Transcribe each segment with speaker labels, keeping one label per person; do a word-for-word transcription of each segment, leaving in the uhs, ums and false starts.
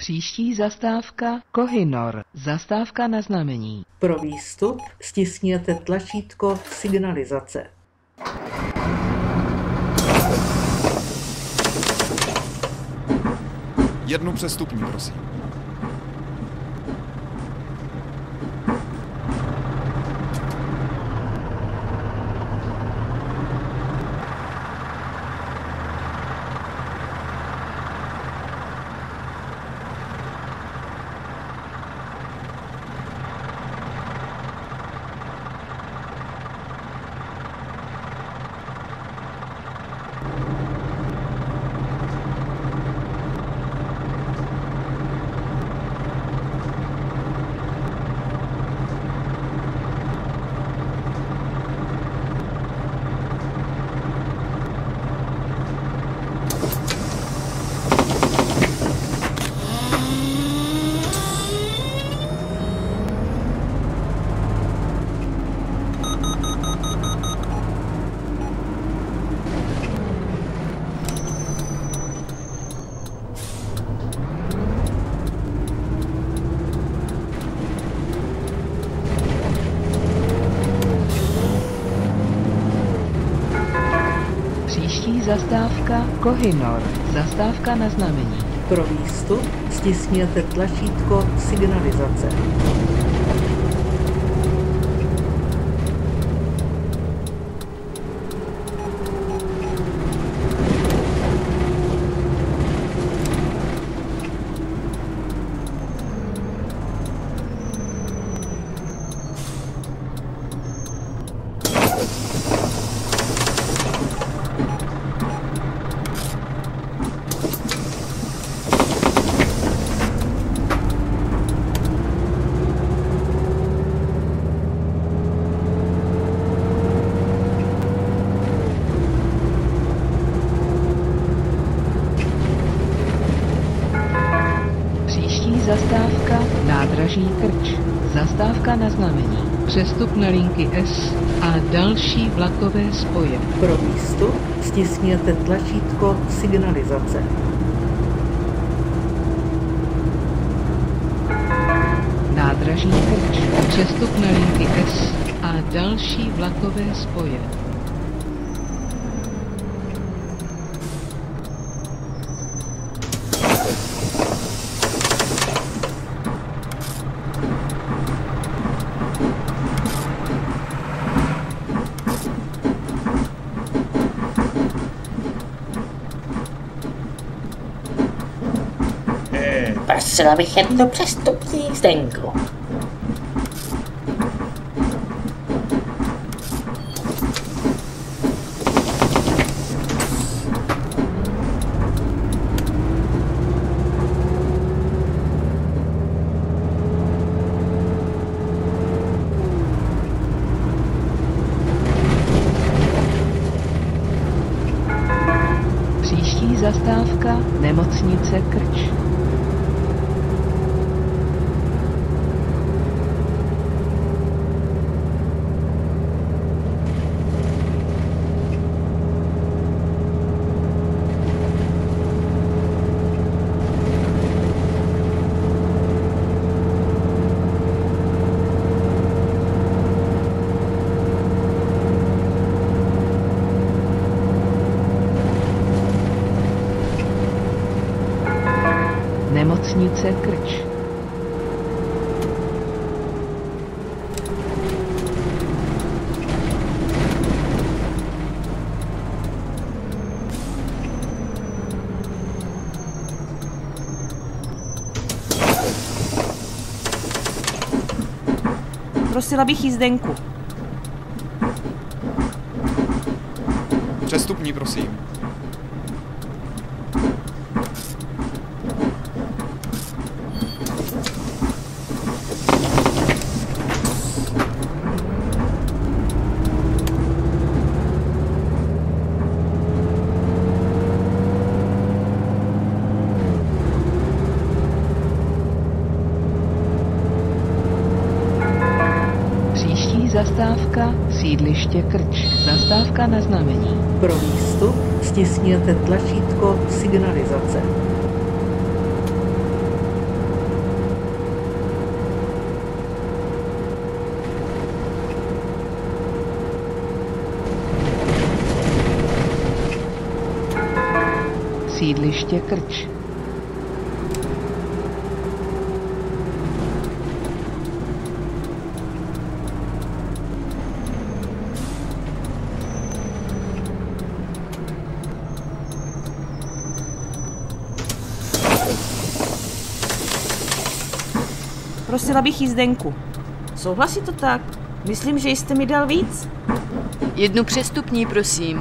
Speaker 1: Příští zastávka Kohinor. Zastávka na znamení.
Speaker 2: Pro výstup stiskněte tlačítko signalizace.
Speaker 3: Jednu přestupní, prosím.
Speaker 1: Zastávka Kohinor. Zastávka na znamení.
Speaker 2: Pro výstup stiskněte tlačítko signalizace.
Speaker 1: Zastávka nádraží Krč. Zastávka na znamení. Přestup na linky S a další vlakové spoje.
Speaker 2: Pro výstup stiskněte tlačítko signalizace.
Speaker 1: Nádraží Krč. Přestup na linky S a další vlakové spoje.
Speaker 4: Prosila bych jednu přestupní jízdenku.
Speaker 1: Příští zastávka Nemocnice Krč. Nemocnice Krč.
Speaker 5: Prosila bych jízdenku.
Speaker 3: Přestupní, prosím.
Speaker 1: Zastávka sídliště Krč. Zastávka na znamení.
Speaker 2: Pro výstup stiskněte tlačítko signalizace.
Speaker 1: Sídliště Krč.
Speaker 5: Prosila bych jízdenku. Souhlasí to tak? Myslím, že jste mi dal víc.
Speaker 6: Jednu přestupní, prosím.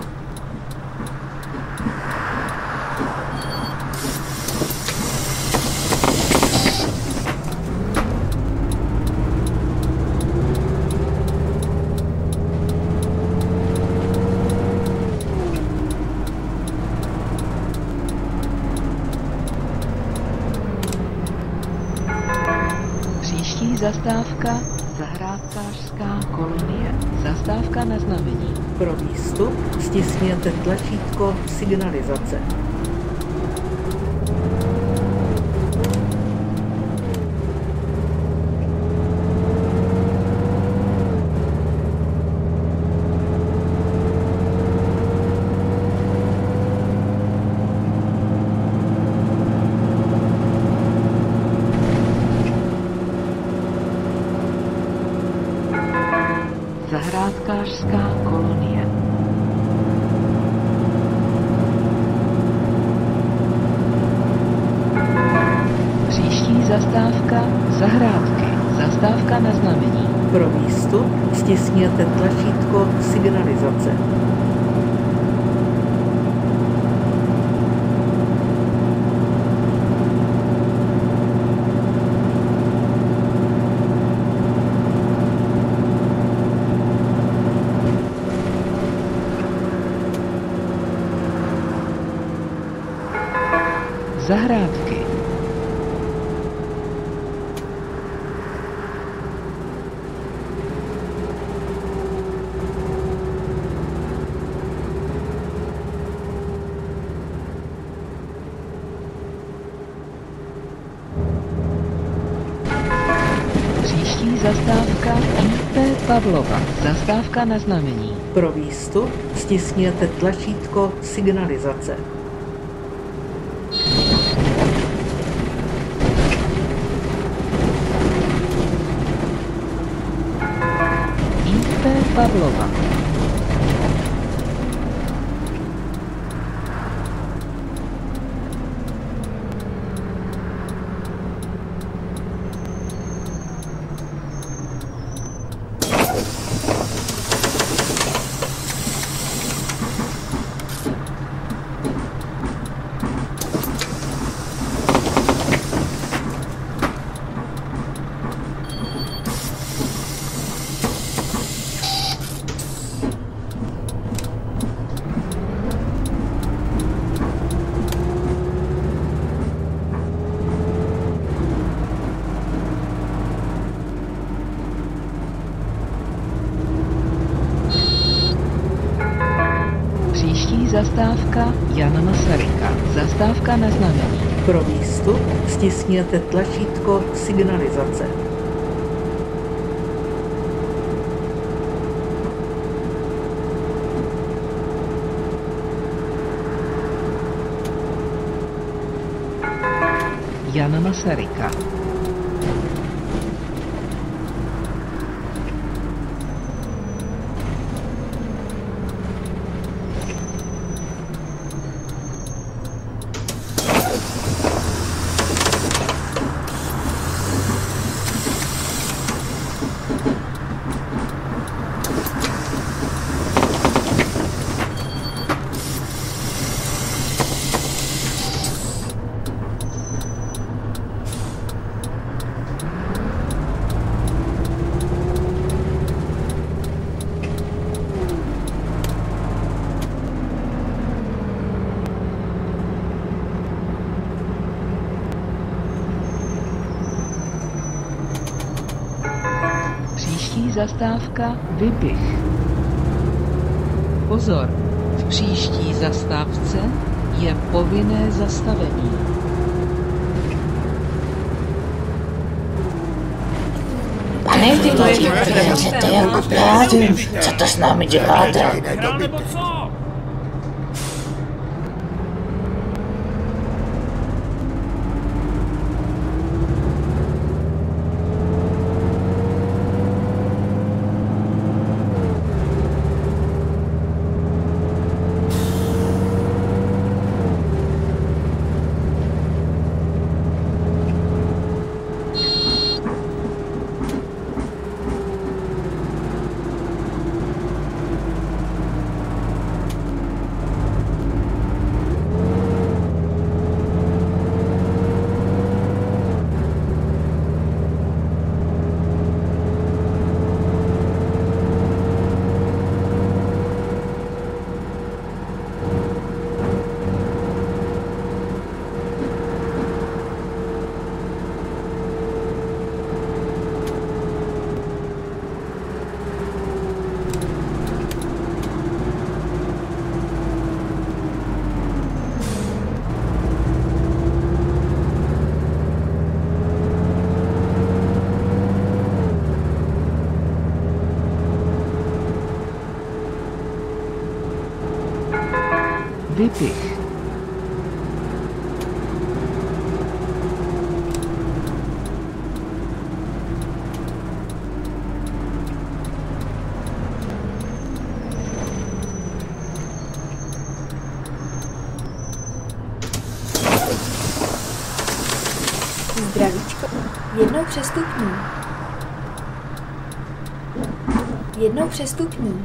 Speaker 1: Příští zastávka Zahrádkářská kolonie. Zastávka na znamení.
Speaker 2: Pro výstup stiskněte tlačítko signalizace.
Speaker 1: Zahrádkářská kolonie. Příští zastávka Zahrádky. Zastávka na znamení.
Speaker 2: Pro výstup stiskněte tlačítko signalizace.
Speaker 1: Zahrádky. Příští zastávka í pé Pavlova. Zastávka na znamení.
Speaker 2: Pro výstup stiskněte tlačítko signalizace.
Speaker 1: í pé Pavlova. Příští zastávka Jana Masaryka. Zastávka na znamení.
Speaker 2: Pro výstup stiskněte tlačítko signalizace.
Speaker 1: Jana Masaryka. Příští zastávka Vybich. Pozor, v příští zastávce je povinné zastavení.
Speaker 4: Pane Vybich, vyjezděte jako blázen. Co to s námi děláte?
Speaker 1: Vypich.
Speaker 7: Zdravíčko. Jednou přestupní. Jednou přestupní.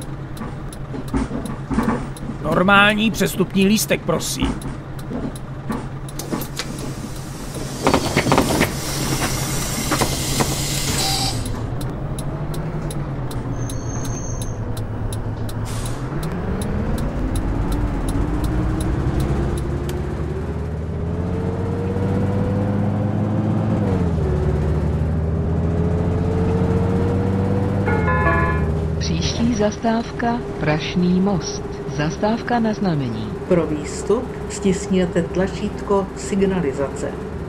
Speaker 8: Normální přestupní lístek, prosím.
Speaker 1: Příští zastávka Prašný most. Zastávka na znamení.
Speaker 2: Pro výstup stiskněte tlačítko signalizace.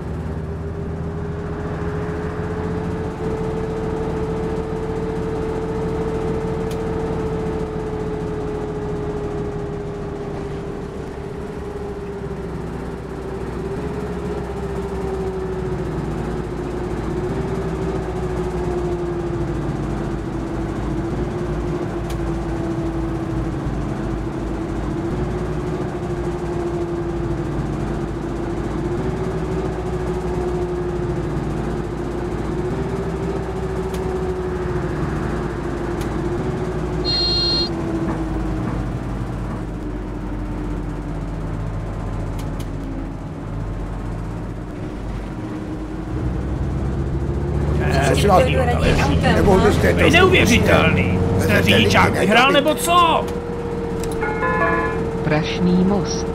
Speaker 8: To je neuvěřitelný. Jste řidičák vyhrál nebo co?
Speaker 1: Prašný most.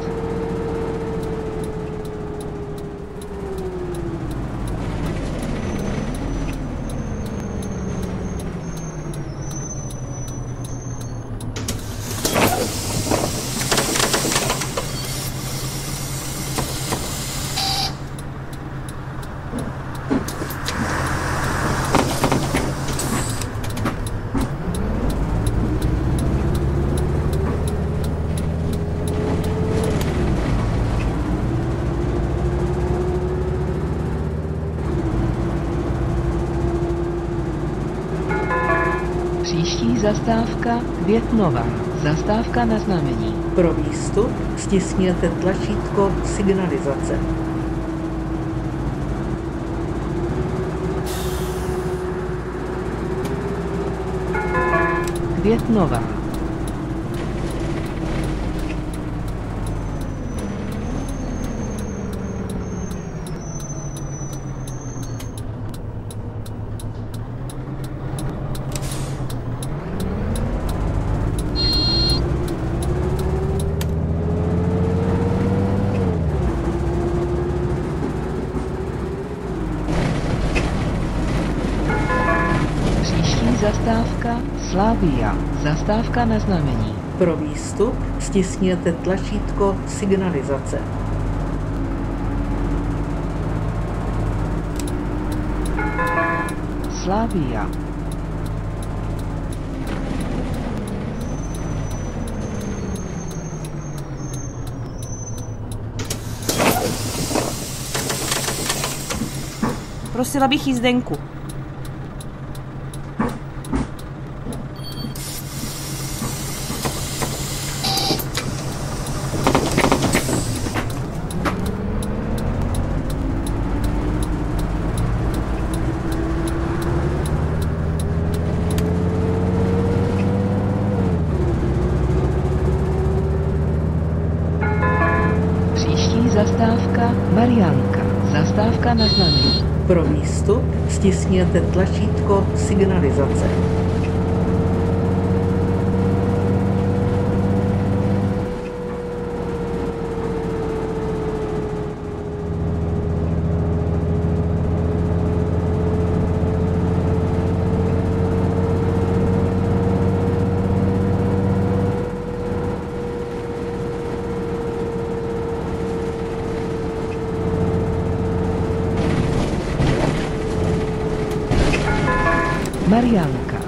Speaker 1: Příští zastávka Květnová. Zastávka na znamení.
Speaker 2: Pro výstup stiskněte tlačítko signalizace.
Speaker 1: Květnová. Zastávka Slavia. Zastávka na znamení.
Speaker 2: Pro výstup stiskněte tlačítko signalizace.
Speaker 1: Slavia.
Speaker 5: Prosila bych jízdenku.
Speaker 1: Zastávka Mariánka. Zastávka na znamení.
Speaker 2: Pro výstup stiskněte tlačítko signalizace.
Speaker 1: Mariánka.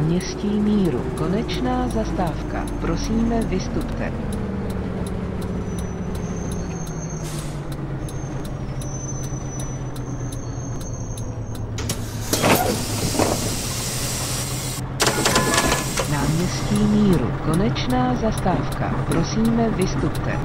Speaker 1: Náměstí Míru. Konečná zastávka. Prosíme, vystupte. Náměstí Míru. Konečná zastávka. Prosíme, vystupte.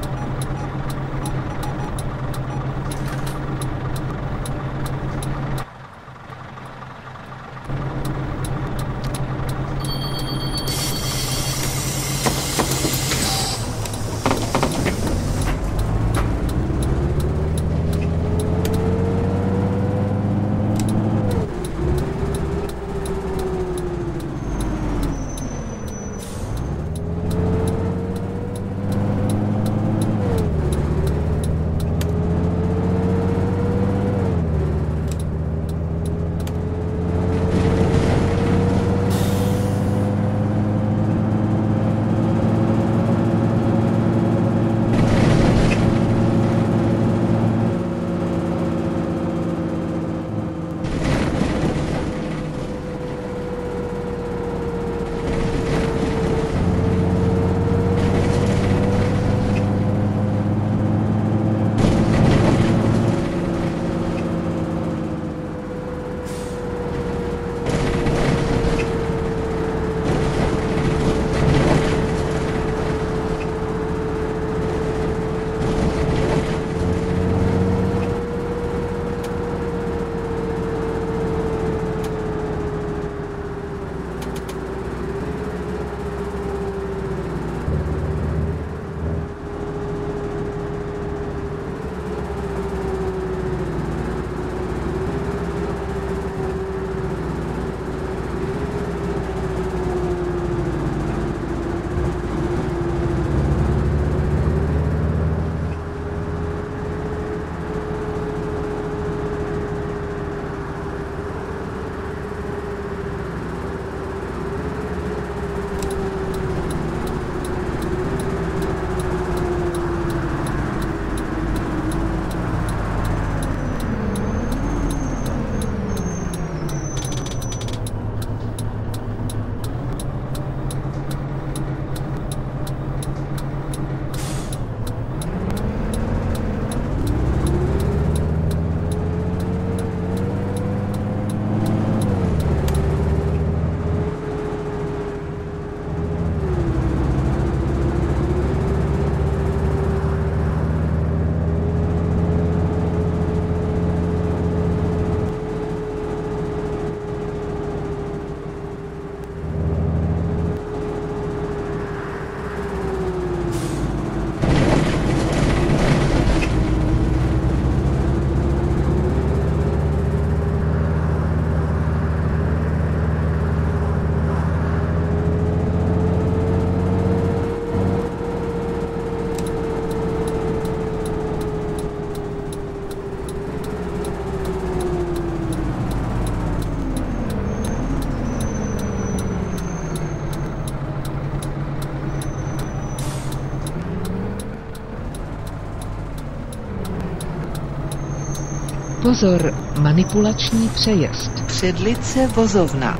Speaker 1: Pozor, manipulační přejezd. Předlice vozovna.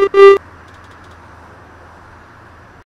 Speaker 5: Jízdenku.